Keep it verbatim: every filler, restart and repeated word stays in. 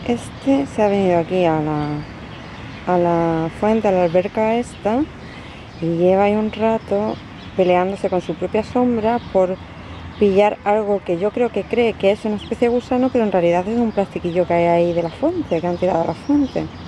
Este se ha venido aquí a la, a la fuente, a la alberca esta, y lleva ahí un rato peleándose con su propia sombra por pillar algo que yo creo que cree que es una especie de gusano, pero en realidad es un plastiquillo que hay ahí de la fuente, que han tirado a la fuente.